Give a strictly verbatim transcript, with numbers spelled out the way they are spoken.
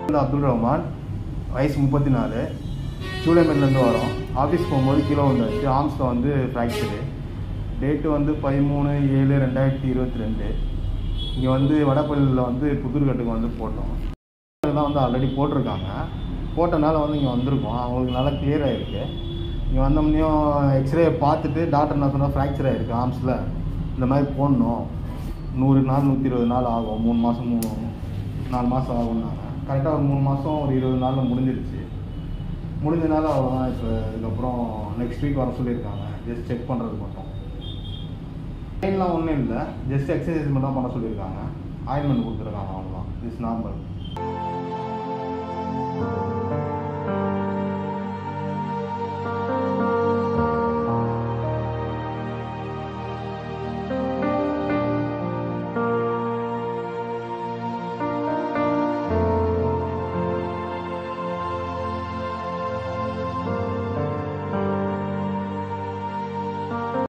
அப்துல் ரஹ்மான், வயசு முப்பத்தி நாலு, சூளைமேட்லேருந்து வரோம். ஆஃபீஸ் போகும்போது கீழே வந்தாச்சு. ஆர்ம்ஸில் வந்து ஃப்ராக்சரு. டேட்டு வந்து பதிமூணு ஏழு ரெண்டாயிரத்தி இருபத்தி ரெண்டு. இங்கே வந்து வடபள்ளியில் வந்து புதூர்கட்டுக்கு வந்து போட்டோம். தான் வந்து ஆல்ரெடி போட்டிருக்காங்க. போட்டனால வந்து இங்கே வந்திருக்கோம். அவங்களுக்கு நல்லா கிளியர் ஆகிருக்கு. இங்கே வந்தோம்னையும் எக்ஸ்ரே பார்த்துட்டு டாக்டர் என்ன சொன்னால் ஃப்ராக்சர் ஆகிருக்கு ஆர்ம்ஸில், இந்த மாதிரி போடணும், நூறு நாள் நூற்றி இருபது நாள் ஆகும், மூணு மாதம் மூணு நாலு மாதம் ஆகும்னாங்க. கரெக்டாக ஒரு மூணு மாதம் ஒரு இருபது நாளில் முடிஞ்சிருச்சு. முடிஞ்சனால அவ்வளோதான். இப்போ இதுக்கப்புறம் நெக்ஸ்ட் வீக் வர சொல்லியிருக்காங்க, ஜஸ்ட் செக் பண்ணுறது மட்டும். பெயின்லாம் ஒன்றும் இல்லை, ஜஸ்ட் எக்ஸசைஸ் மட்டும் பண்ண சொல்லியிருக்காங்க. ஆயின்மெண்ட் கொடுத்துருக்காங்க, அவ்வளோதான். It's normal.